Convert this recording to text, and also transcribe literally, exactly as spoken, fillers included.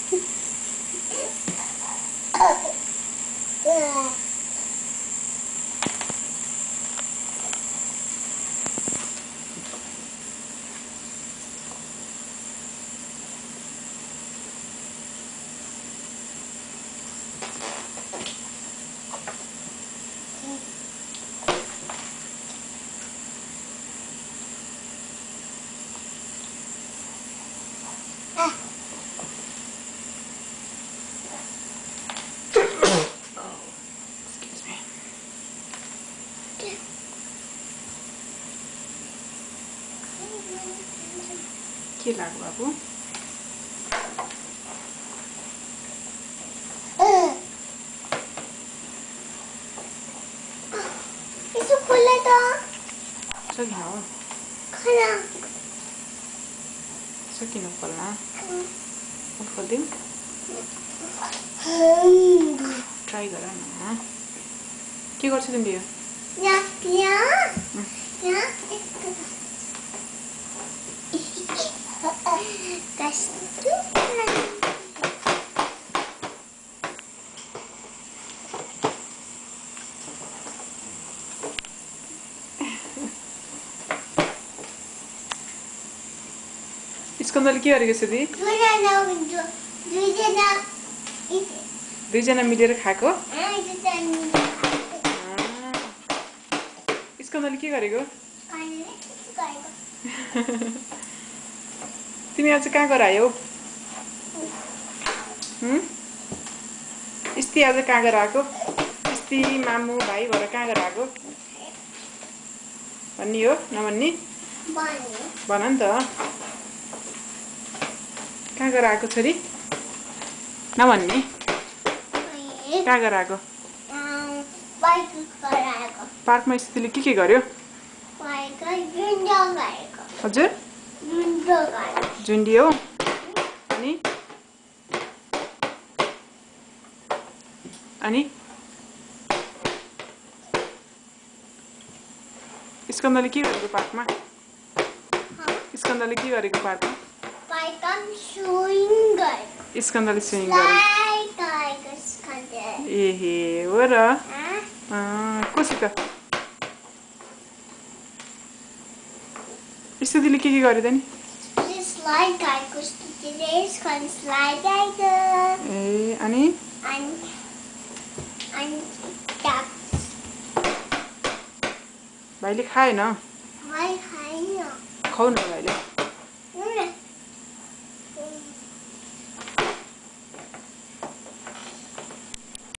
के लाग्यो बाबु यसो खोल्ला त सकिन हो खना सकिन खोल्न खोलिदिउँ ट्राई गर न के गर्छ तिमीले यो यहाँ यहाँ यहाँ कस्तो स्कन्दले के गरेको छ दी दुईजना दुईजना दुईजना मिलेर खाएको स्कन्दले के गरेको तिमी आज कहाँ गएर आयौ हम्म इस्ती आज कहाँ गएर आएको इस्ती मामु भाइ भएर कहाँ गएर आएको भन्नी हो नभन्नी भन नि त कहाँ गएर आएको छोरी नभन्नी कहाँ गएर आएको पार्कमा स्थितिले के के गर्यो हजुर झुन्डी हो अनि अनि स्कन्दले के गरेको पार्कमा स्कन्दले के गरेको पार्कमा स्कन्दले स्विङ गरेको एहे हो र कोसित स्थितिले के के गर्यो त नि ए अनि भाइले खाएन खुवाउनु भाइले